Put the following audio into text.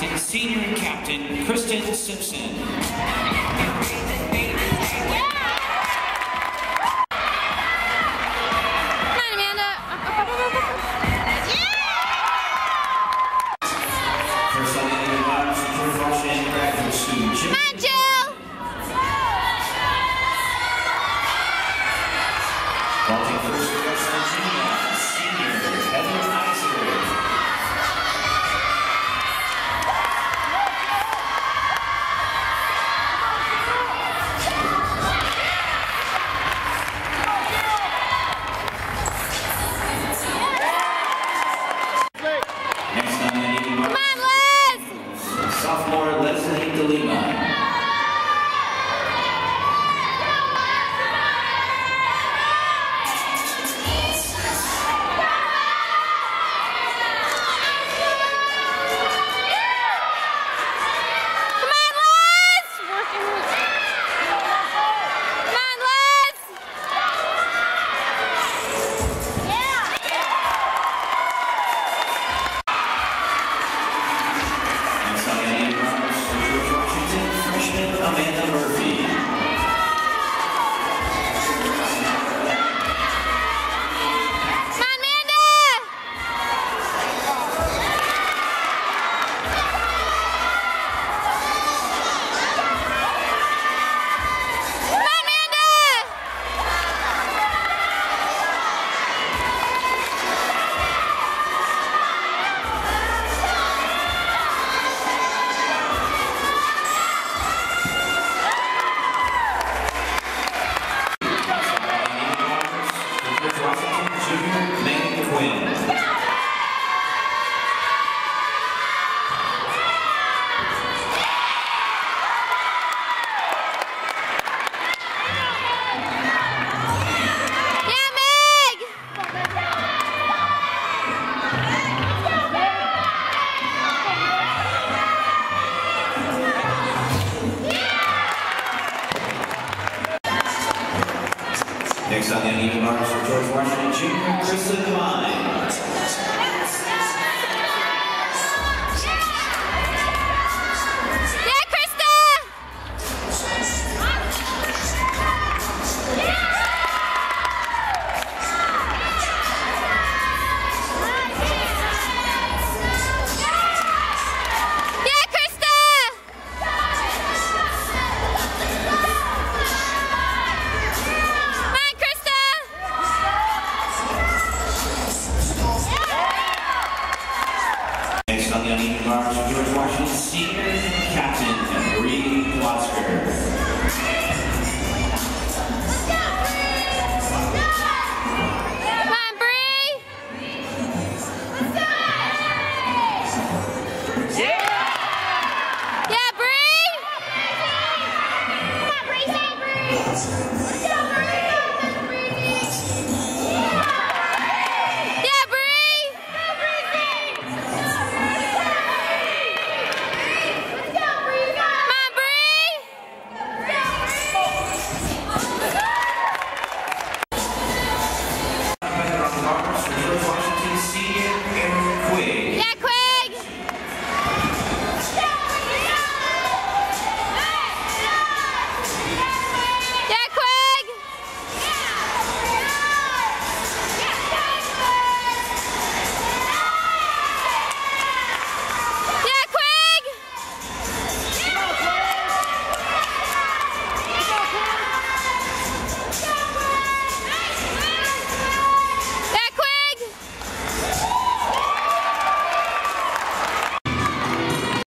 Washington Senior Captain Kristen Simpson. First on the line, George Washington graduate student Jill. Vaulting first for West Virginia, senior Heather Iser. Next on the Navy March, sophomore Leslie DeLima. Amanda Murphy. Next on the uneven marks for George Washington Jr., Krista Devine. Next on the uneven marks for George Washington Senior Captain Marie Wasker.